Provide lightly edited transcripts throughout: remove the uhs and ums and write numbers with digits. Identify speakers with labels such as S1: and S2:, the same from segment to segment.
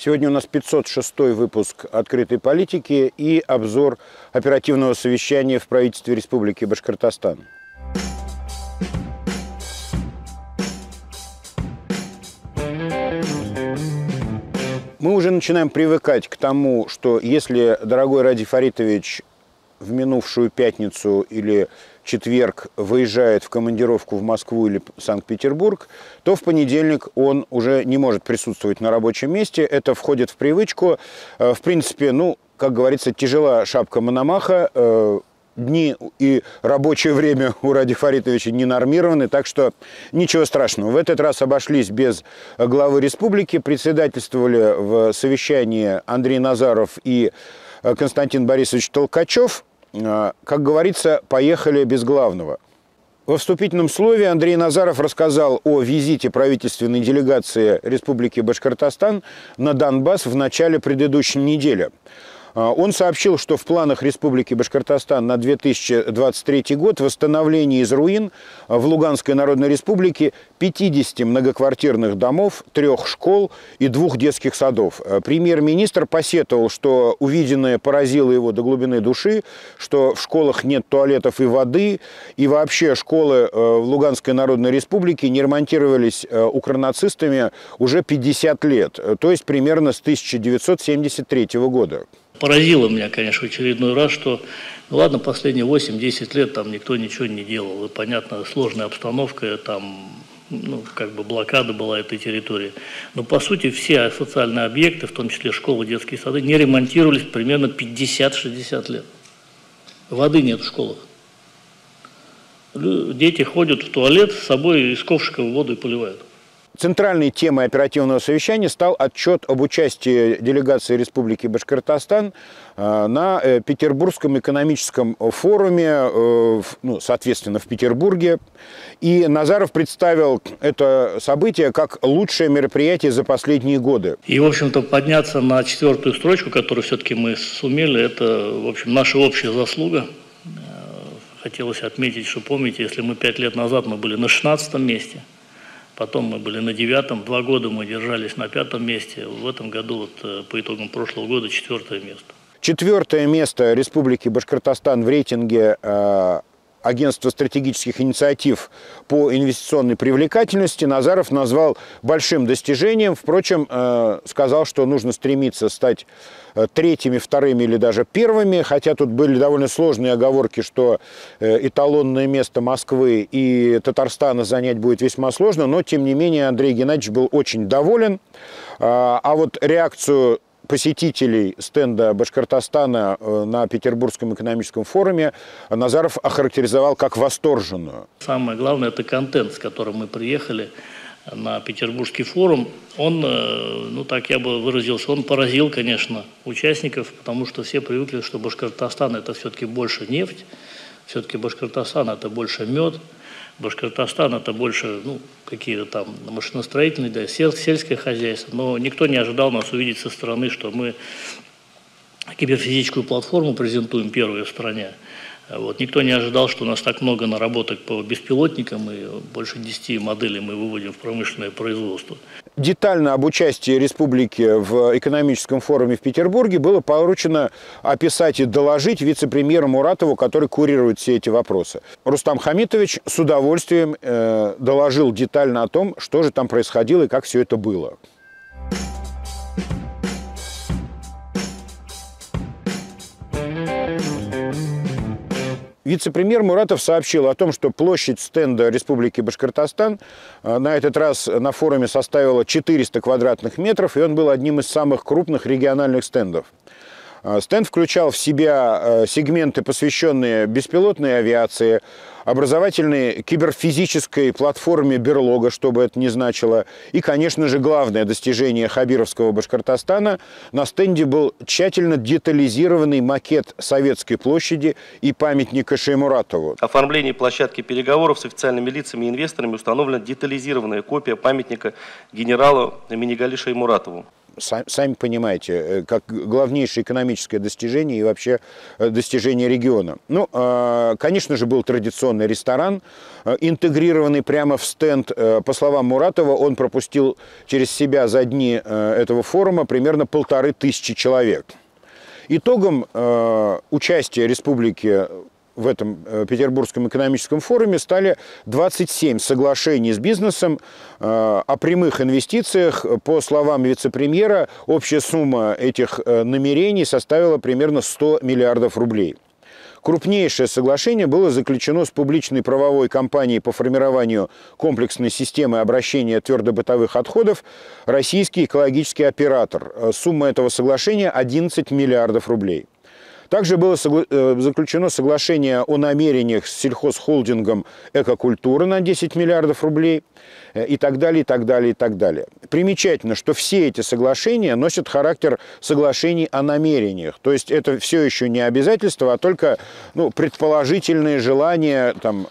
S1: Сегодня у нас 506 выпуск «Открытой политики» и обзор оперативного совещания в правительстве Республики Башкортостан. Мы уже начинаем привыкать к тому, что если дорогой Ради Фаритович в минувшую пятницу или четверг выезжает в командировку в Москву или Санкт-Петербург, то в понедельник он уже не может присутствовать на рабочем месте. Это входит в привычку. В принципе, как говорится, тяжела шапка Мономаха. Дни и рабочее время у Ради Фаритовича не нормированы, так что ничего страшного. В этот раз обошлись без главы республики. Председательствовали в совещании Андрей Назаров и Константин Борисович Толкачев. Как говорится, поехали без главного. Во вступительном слове Андрей Назаров рассказал о визите правительственной делегации Республики Башкортостан на Донбасс в начале предыдущей недели. Он сообщил, что в планах Республики Башкортостан на 2023 год восстановление из руин в Луганской Народной Республике 50 многоквартирных домов, 3 школ и 2 детских садов. Премьер-министр посетовал, что увиденное поразило его до глубины души, что в школах нет туалетов и воды, и вообще школы в Луганской Народной Республике не ремонтировались укронацистами уже 50 лет, то есть примерно с 1973 года.
S2: Поразило меня, конечно, в очередной раз, что, ладно, последние 8-10 лет там никто ничего не делал. И, понятно, сложная обстановка, там, блокада была этой территории. Но, по сути, все социальные объекты, в том числе школы, детские сады, не ремонтировались примерно 50-60 лет. Воды нет в школах. Дети ходят в туалет, с собой из ковшика воду и поливают.
S1: Центральной темой оперативного совещания стал отчет об участии делегации Республики Башкортостан на Петербургском экономическом форуме, соответственно, в Петербурге. И Назаров представил это событие как лучшее мероприятие за последние годы.
S2: И, в общем-то, подняться на 4-ю строчку, которую все-таки мы сумели, это, в общем, наша общая заслуга. Хотелось отметить, что, помните, если мы 5 лет назад мы были на 16-м месте, потом мы были на 9-м, 2 года мы держались на 5-м месте. В этом году, по итогам прошлого года, 4-е место. 4-е
S1: место Республики Башкортостан в рейтинге Агентства стратегических инициатив по инвестиционной привлекательности Назаров назвал большим достижением. Впрочем, сказал, что нужно стремиться стать 3-ми, 2-ми или даже 1-ми, хотя тут были довольно сложные оговорки, что эталонное место Москвы и Татарстана занять будет весьма сложно, но, тем не менее, Андрей Геннадьевич был очень доволен. А вот реакцию посетителей стенда Башкортостана на Петербургском экономическом форуме Назаров охарактеризовал как восторженную.
S2: Самое главное – это контент, с которым мы приехали на Петербургский форум. Он, так я бы выразился, он поразил, конечно, участников, потому что все привыкли, что Башкортостан – это все-таки больше нефть, все-таки Башкортостан – это больше мед, Башкортостан – это больше какие-то там машиностроительные, да, сельское хозяйство. Но никто не ожидал нас увидеть со стороны, что мы киберфизическую платформу презентуем первую в стране. Никто не ожидал, что у нас так много наработок по беспилотникам, и больше 10 моделей мы выводим в промышленное производство.
S1: Детально об участии республики в экономическом форуме в Петербурге было поручено описать и доложить вице-премьеру Муратову, который курирует все эти вопросы. Рустам Хамитович с удовольствием доложил детально о том, что же там происходило и как все это было. Вице-премьер Муратов сообщил о том, что площадь стенда Республики Башкортостан на этот раз на форуме составила 400 квадратных метров, и он был одним из самых крупных региональных стендов. Стенд включал в себя сегменты, посвященные беспилотной авиации, образовательной киберфизической платформе «Берлога», что бы это ни значило. И, конечно же, главное достижение хабировского Башкортостана – на стенде был тщательно детализированный макет Советской площади и памятника Шеймуратову.
S3: В оформлении площадки переговоров с официальными лицами и инвесторами установлена детализированная копия памятника генералу Минигали Шеймуратову.
S1: сами понимаете, как главнейшее экономическое достижение и вообще достижение региона. Ну, конечно же, был традиционный ресторан, интегрированный прямо в стенд. По словам Муратова, он пропустил через себя за дни этого форума примерно 1500 человек. Итогом участия республики в этом Петербургском экономическом форуме стали 27 соглашений с бизнесом о прямых инвестициях. По словам вице-премьера, общая сумма этих намерений составила примерно 100 миллиардов рублей. Крупнейшее соглашение было заключено с публичной правовой компанией по формированию комплексной системы обращения твердобытовых отходов «Российский экологический оператор». Сумма этого соглашения – 11 миллиардов рублей. Также было заключено соглашение о намерениях с сельхозхолдингом «Экокультура» на 10 миллиардов рублей и так далее, и так далее, и так далее. Примечательно, что все эти соглашения носят характер соглашений о намерениях. То есть это все еще не обязательства, а только предположительные желания, там,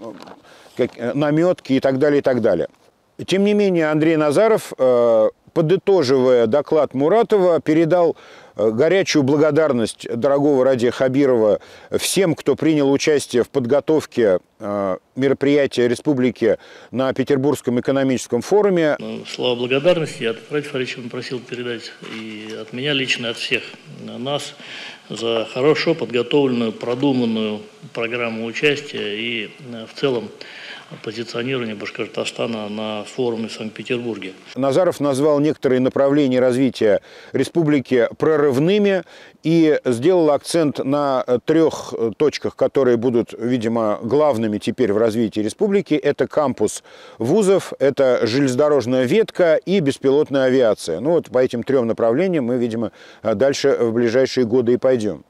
S1: наметки и так далее, и так далее. Тем не менее, Андрей Назаров, подытоживая доклад Муратова, передал горячую благодарность дорогого Радия Хабирова всем, кто принял участие в подготовке мероприятия республики на Петербургском экономическом форуме.
S2: Слова благодарности от Радия Фаридовича просил передать и от меня лично, от всех нас за хорошо подготовленную, продуманную программу участия и в целом позиционирование Башкортостана на форуме в Санкт-Петербурге.
S1: Назаров назвал некоторые направления развития республики прорывными и сделал акцент на 3 точках, которые будут, видимо, главными теперь в развитии республики. Это кампус вузов, это железнодорожная ветка и беспилотная авиация. Ну вот по этим 3 направлениям мы, видимо, дальше в ближайшие годы и пойдем.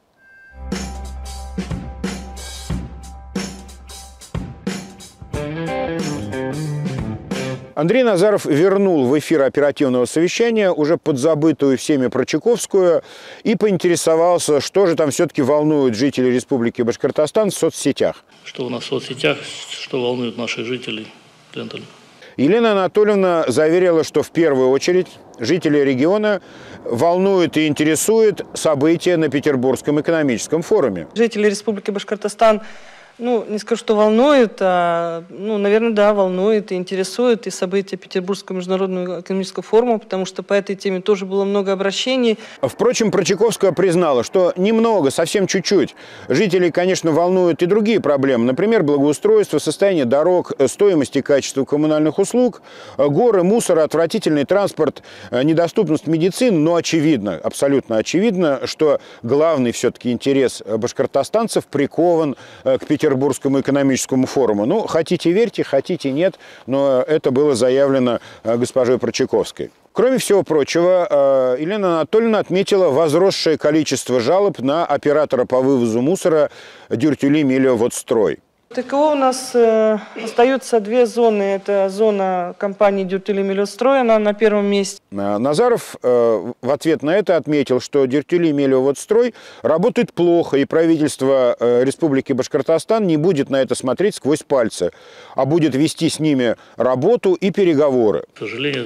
S1: Андрей Назаров вернул в эфир оперативного совещания уже подзабытую всеми Прочаковскую и поинтересовался, что же там все-таки волнует жителей Республики Башкортостан в соцсетях.
S2: Что у нас в соцсетях, что волнует наших жителей, Ленталь?
S1: Елена Анатольевна заверила, что в первую очередь жителей региона волнует и интересует события на Петербургском экономическом форуме.
S4: Жители Республики Башкортостан, не скажу, что волнует, наверное, да, волнует и интересует и события Петербургского международного экономического форума, потому что по этой теме тоже было много обращений.
S1: Впрочем, Прочаковская признала, что немного, совсем чуть-чуть. Жителей, конечно, волнуют и другие проблемы. Например, благоустройство, состояние дорог, стоимость и качество коммунальных услуг, горы, мусор, отвратительный транспорт, недоступность медицины. Но очевидно, абсолютно очевидно, что главный все-таки интерес башкортостанцев прикован к Петербургскому экономическому форуму. Ну, хотите верьте, хотите нет, но это было заявлено госпожой Прочаковской. Кроме всего прочего, Елена Анатольевна отметила возросшее количество жалоб на оператора по вывозу мусора Дюртюли Мелиоводстрой.
S4: ТКО у нас остаются 2 зоны. Это зона компании Дюртюли Мелиоводстрой, она на первом месте.
S1: Назаров в ответ на это отметил, что Дюртюли Мелиоводстрой работает плохо, и правительство Республики Башкортостан не будет на это смотреть сквозь пальцы, а будет вести с ними работу и переговоры.
S2: К сожалению,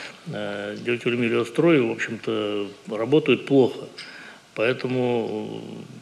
S2: Дюртюли Мелиоводстрой, в общем-то, работают плохо, поэтому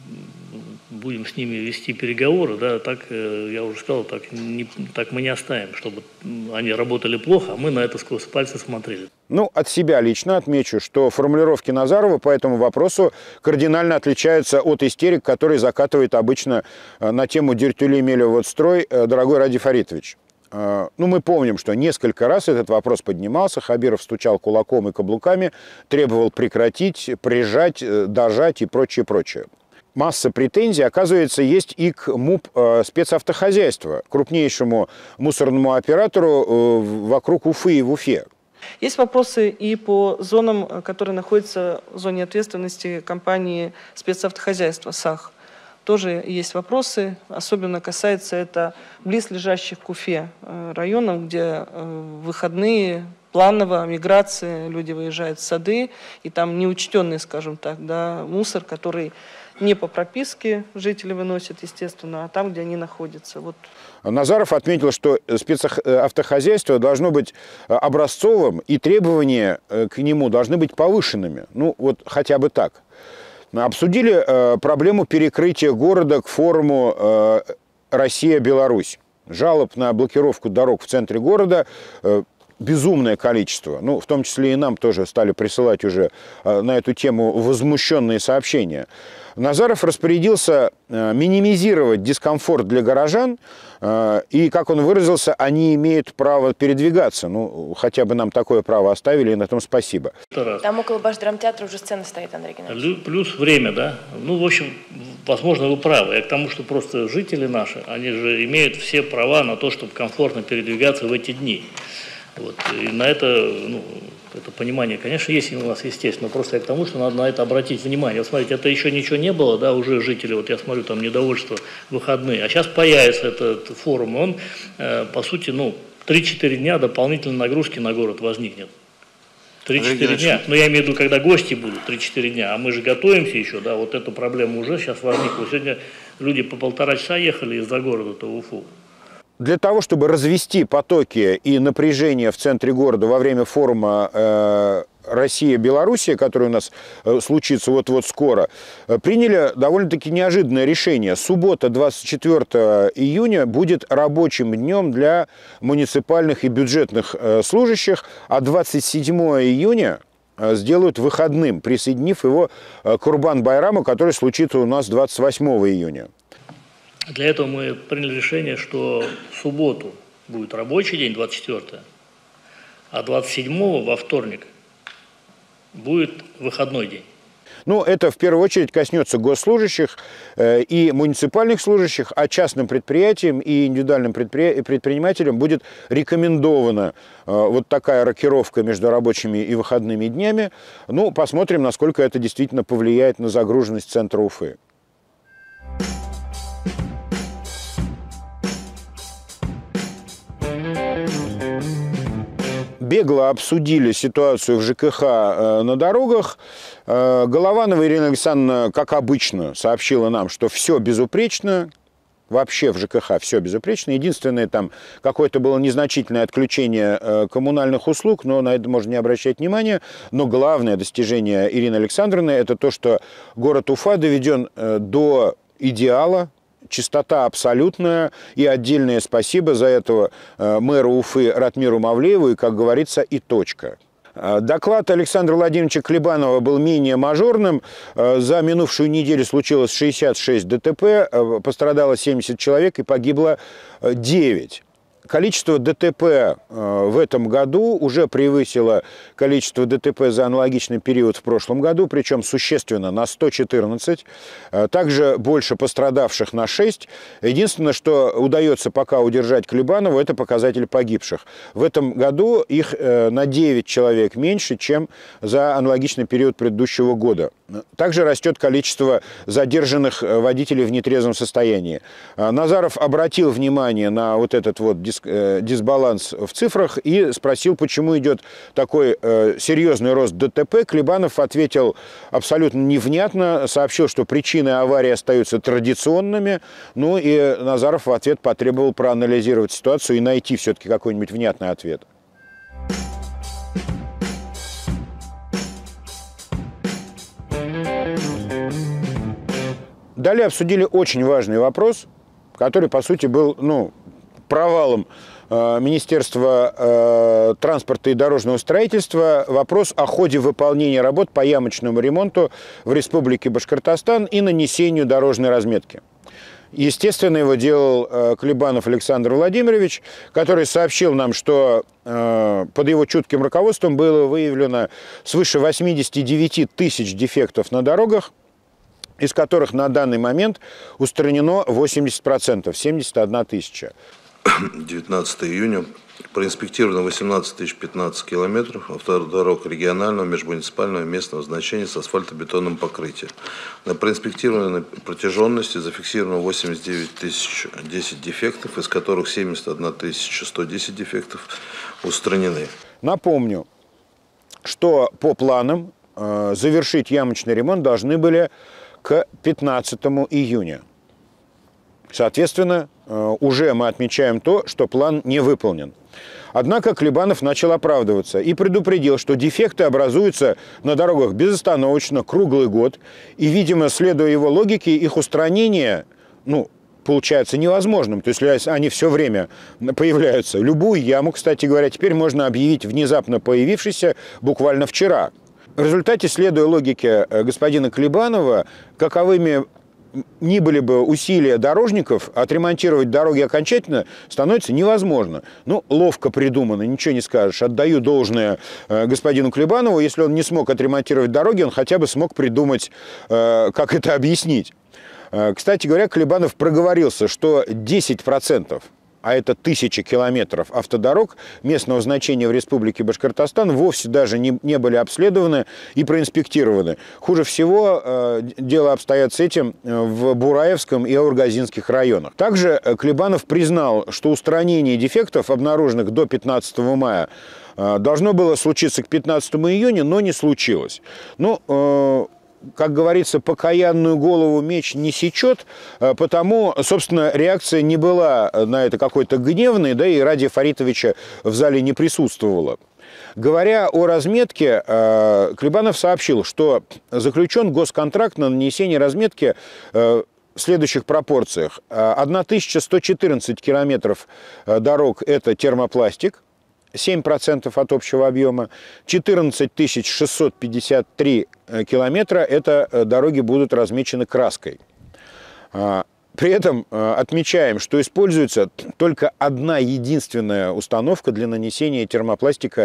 S2: будем с ними вести переговоры, да, так, я уже сказал, так мы не оставим, чтобы они работали плохо, а мы на это сквозь пальцы смотрели.
S1: Ну, от себя лично отмечу, что формулировки Назарова по этому вопросу кардинально отличаются от истерик, которые закатывает обычно на тему Дюртюли Мелиоводстрой дорогой Радий Фаритович. Мы помним, что несколько раз этот вопрос поднимался, Хабиров стучал кулаком и каблуками, требовал прекратить, прижать, дожать и прочее. Масса претензий, оказывается, есть и к МУП спецавтохозяйства, крупнейшему мусорному оператору вокруг Уфы и в Уфе.
S4: Есть вопросы и по зонам, которые находятся в зоне ответственности компании спецавтохозяйства САХ. Тоже есть вопросы, особенно касается это близлежащих к Уфе районов, где в выходные плановая миграция, люди выезжают в сады, и там неучтенный, скажем так, да, мусор, который Не по прописке жители выносят, естественно, а там, где они находятся. Вот.
S1: Назаров отметил, что спецавтохозяйство должно быть образцовым, и требования к нему должны быть повышенными. Ну, вот хотя бы так. Обсудили проблему перекрытия города к форуму «Россия-Беларусь». Жалоб на блокировку дорог в центре города безумное количество. Ну, в том числе и нам тоже стали присылать уже на эту тему возмущенные сообщения. Назаров распорядился минимизировать дискомфорт для горожан, и, как он выразился, они имеют право передвигаться. Ну, хотя бы нам такое право оставили, и на том спасибо.
S5: Там около Башдрамтеатра уже сцена стоит, Андрей Геннадьевич.
S2: Плюс время, да. Ну, в общем, возможно, вы правы. Я к тому, что просто жители наши, они же имеют все права на то, чтобы комфортно передвигаться в эти дни. Вот. И на это, ну, это понимание, конечно, есть у нас, естественно, просто я к тому, что надо на это обратить внимание. Вот смотрите, это еще ничего не было, да, уже жители, вот я смотрю, там недовольство выходные, а сейчас появится этот форум, он, по сути, ну, 3-4 дня дополнительной нагрузки на город возникнет. 3-4 дня, но я имею в виду, когда гости будут, 3-4 дня, а мы же готовимся еще, да, вот эта проблема уже сейчас возникла. Сегодня люди по 1,5 часа ехали из-за города-то в Уфу.
S1: Для того, чтобы развести потоки и напряжение в центре города во время форума «Россия-Белоруссия», который у нас случится вот-вот скоро, приняли довольно-таки неожиданное решение. Суббота, 24 июня, будет рабочим днем для муниципальных и бюджетных служащих, а 27 июня сделают выходным, присоединив его к Курбан-Байраму, который случится у нас 28 июня.
S2: Для этого мы приняли решение, что в субботу будет рабочий день, 24-го, а 27-го, во вторник, будет выходной день.
S1: Ну, это в первую очередь коснется госслужащих и муниципальных служащих, а частным предприятиям и индивидуальным предпринимателям будет рекомендована вот такая рокировка между рабочими и выходными днями. Ну, посмотрим, насколько это действительно повлияет на загруженность центра Уфы. Бегло обсудили ситуацию в ЖКХ на дорогах. Голованова Ирина Александровна, как обычно, сообщила нам, что все безупречно. Вообще в ЖКХ все безупречно. Единственное, там какое-то было незначительное отключение коммунальных услуг, но на это можно не обращать внимания. Но главное достижение Ирины Александровны – это то, что город Уфа доведен до идеала. Чистота абсолютная, и отдельное спасибо за это мэру Уфы Ратмиру Мавлееву, и, как говорится, и точка. Доклад Александра Владимировича Клебанова был менее мажорным. За минувшую неделю случилось 66 ДТП, пострадало 70 человек и погибло 9. Количество ДТП в этом году уже превысило количество ДТП за аналогичный период в прошлом году, причем существенно на 114. Также больше пострадавших на 6. Единственное, что удается пока удержать Клебанову, это показатель погибших. В этом году их на 9 человек меньше, чем за аналогичный период предыдущего года. Также растет количество задержанных водителей в нетрезвом состоянии. Назаров обратил внимание на вот этот вот дисбаланс в цифрах и спросил, почему идет такой серьезный рост ДТП. Клебанов ответил абсолютно невнятно, сообщил, что причины аварии остаются традиционными. Ну и Назаров в ответ потребовал проанализировать ситуацию и найти все-таки какой-нибудь внятный ответ. Далее обсудили очень важный вопрос, который, по сути, был провалом Министерства транспорта и дорожного строительства. Вопрос о ходе выполнения работ по ямочному ремонту в Республике Башкортостан и нанесению дорожной разметки. Естественно, его делал Клебанов Александр Владимирович, который сообщил нам, что под его чутким руководством было выявлено свыше 89 тысяч дефектов на дорогах, из которых на данный момент устранено 80%, 71 тысяча.
S6: 19 июня проинспектировано 18 015 километров автодорог регионального, межмуниципального и местного значения с асфальтобетонным покрытием. На проинспектированной протяженности зафиксировано 89 010 дефектов, из которых 71 110 дефектов устранены.
S1: Напомню, что по планам завершить ямочный ремонт должны были к 15 июня. Соответственно, уже мы отмечаем то, что план не выполнен. Однако Клебанов начал оправдываться и предупредил, что дефекты образуются на дорогах безостановочно, круглый год. И, видимо, следуя его логике, их устранение, получается невозможным. То есть, если они все время появляются. Любую яму, кстати говоря, теперь можно объявить внезапно появившейся буквально вчера. В результате, следуя логике господина Клебанова, каковыми ни были бы усилия дорожников, отремонтировать дороги окончательно становится невозможно. Ловко придумано, ничего не скажешь. Отдаю должное господину Клебанову. Если он не смог отремонтировать дороги, он хотя бы смог придумать, как это объяснить. Кстати говоря, Клебанов проговорился, что 10%, а это 1000 километров автодорог местного значения в Республике Башкортостан, вовсе даже не были обследованы и проинспектированы. Хуже всего дело обстоят с этим в Бураевском и Аургазинских районах. Также Клебанов признал, что устранение дефектов, обнаруженных до 15 мая, должно было случиться к 15 июня, но не случилось. Как говорится, покаянную голову меч не сечет, потому, собственно, реакция не была на это какой-то гневной, да и Радия Фаритовича в зале не присутствовало. Говоря о разметке, Клебанов сообщил, что заключен госконтракт на нанесение разметки в следующих пропорциях. 1114 километров дорог – это термопластик, 7% от общего объема, 14 653 километра – это дороги будут размечены краской. При этом отмечаем, что используется только одна единственная установка для нанесения термопластика,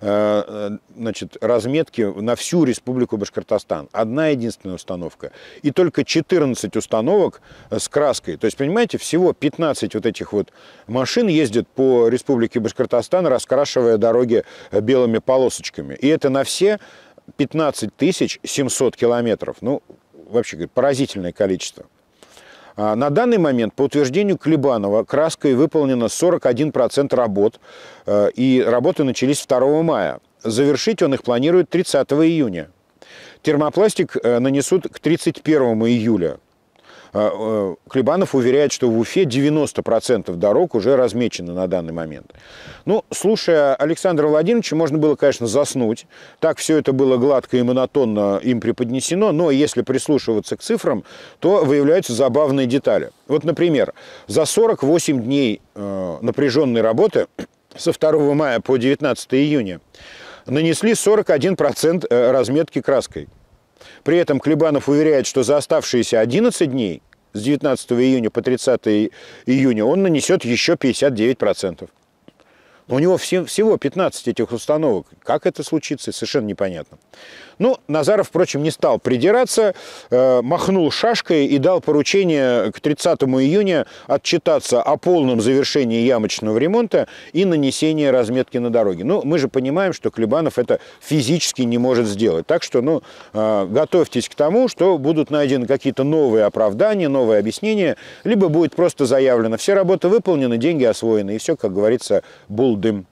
S1: разметки на всю Республику Башкортостан. Одна единственная установка. И только 14 установок с краской. То есть, понимаете, всего 15 вот этих вот машин ездят по Республике Башкортостан, раскрашивая дороги белыми полосочками. И это на все 15 700 километров. Вообще, поразительное количество. На данный момент, по утверждению Клебанова, краской выполнено 41% работ, и работы начались 2 мая. Завершить он их планирует 30 июня. Термопластик нанесут к 31 июля. Клебанов уверяет, что в Уфе 90% дорог уже размечены на данный момент. Слушая Александра Владимировича, можно было, конечно, заснуть. Так все это было гладко и монотонно им преподнесено, но если прислушиваться к цифрам, то выявляются забавные детали. Вот, например, за 48 дней напряженной работы со 2 мая по 19 июня нанесли 41% разметки краской. При этом Клебанов уверяет, что за оставшиеся 11 дней, с 19 июня по 30 июня, он нанесет еще 59%. У него всего 15 этих установок. Как это случится, совершенно непонятно. Назаров, впрочем, не стал придираться, махнул шашкой и дал поручение к 30 июня отчитаться о полном завершении ямочного ремонта и нанесении разметки на дороге. Мы же понимаем, что Клебанов это физически не может сделать. Так что, готовьтесь к тому, что будут найдены какие-то новые оправдания, новые объяснения, либо будет просто заявлено: все работы выполнены, деньги освоены, и все, как говорится, булдым.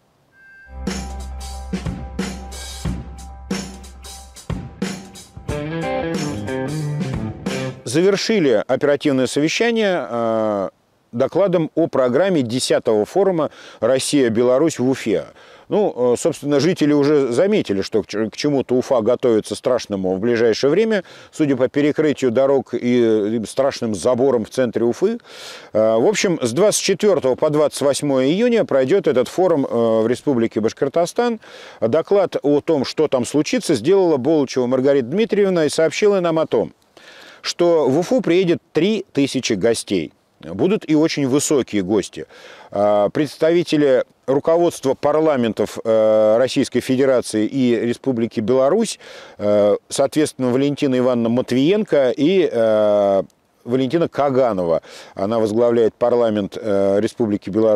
S1: Завершили оперативное совещание докладом о программе 10-го форума «Россия-Беларусь» в Уфе. Собственно, жители уже заметили, что к чему-то Уфа готовится страшному в ближайшее время, судя по перекрытию дорог и страшным заборам в центре Уфы. В общем, с 24 по 28 июня пройдет этот форум в Республике Башкортостан. Доклад о том, что там случится, сделала Болычева Маргарита Дмитриевна и сообщила нам о том, что в Уфу приедет 3000 гостей. Будут и очень высокие гости. Представители руководства парламентов Российской Федерации и Республики Беларусь, соответственно, Валентина Ивановна Матвиенко и Валентина Каганова. Она возглавляет парламент Республики Беларусь.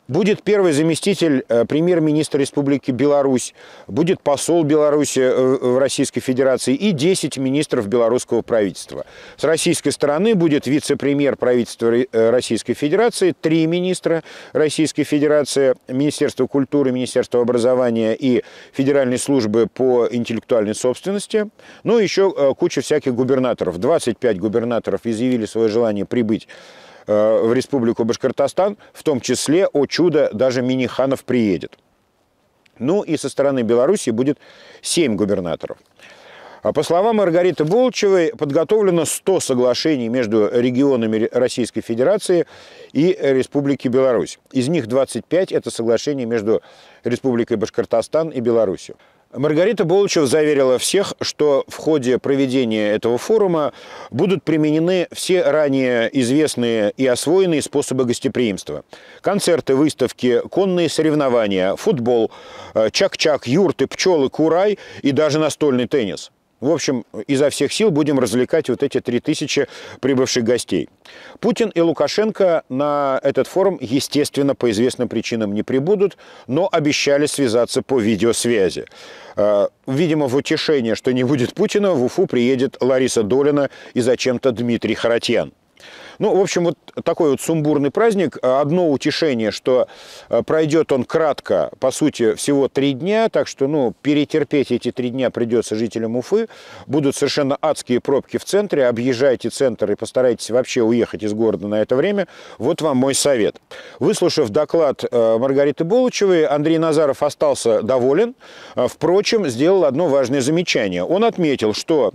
S1: Будет первый заместитель премьер-министра Республики Беларусь, будет посол Беларуси в Российской Федерации и 10 министров белорусского правительства. С российской стороны будет вице-премьер правительства Российской Федерации, 3 министра Российской Федерации, Министерство культуры, Министерство образования и Федеральной службы по интеллектуальной собственности. Ну и еще куча всяких губернаторов. 25 губернаторов изъявили свое желание прибыть в Республику Башкортостан, в том числе, о чудо, даже Минниханов приедет. Ну и со стороны Беларуси будет 7 губернаторов. По словам Маргариты Болчевой, подготовлено 100 соглашений между регионами Российской Федерации и Республики Беларусь. Из них 25 – это соглашения между Республикой Башкортостан и Беларусью. Маргарита Болчева заверила всех, что в ходе проведения этого форума будут применены все ранее известные и освоенные способы гостеприимства. Концерты, выставки, конные соревнования, футбол, чак-чак, юрты, пчелы, курай и даже настольный теннис. В общем, изо всех сил будем развлекать вот эти 3000 прибывших гостей. Путин и Лукашенко на этот форум, естественно, по известным причинам не прибудут, но обещали связаться по видеосвязи. Видимо, в утешение, что не будет Путина, в Уфу приедет Лариса Долина и зачем-то Дмитрий Харатьян. Ну, в общем, вот такой вот сумбурный праздник. Одно утешение, что пройдет он кратко, по сути, всего 3 дня, так что, ну, перетерпеть эти 3 дня придется жителям Уфы. Будут совершенно адские пробки в центре, объезжайте центр и постарайтесь вообще уехать из города на это время. Вот вам мой совет. Выслушав доклад Маргариты Болчевой, Андрей Назаров остался доволен. Впрочем, сделал одно важное замечание. Он отметил, что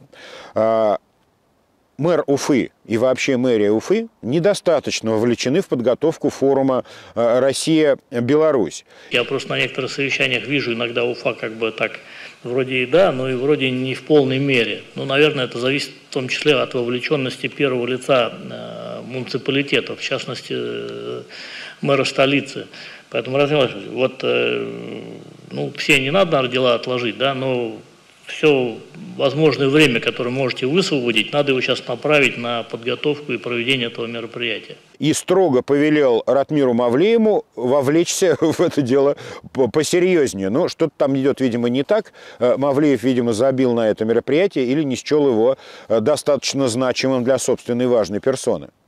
S1: мэр Уфы и вообще мэрия Уфы недостаточно вовлечены в подготовку форума «Россия-Беларусь».
S2: Я просто на некоторых совещаниях вижу иногда Уфа как бы так, вроде и да, но и вроде не в полной мере. Ну, наверное, это зависит в том числе от вовлеченности первого лица муниципалитета, в частности, мэра столицы. Поэтому, вот, ну, все не надо, наверное, дела отложить, да, но все возможное время, которое можете высвободить, надо его сейчас направить на подготовку и проведение этого мероприятия.
S1: И строго повелел Ратмиру Мавлееву вовлечься в это дело посерьезнее. Но что-то там идет, видимо, не так. Мавлеев, видимо, забил на это мероприятие или не счел его достаточно значимым для собственной важной персоны.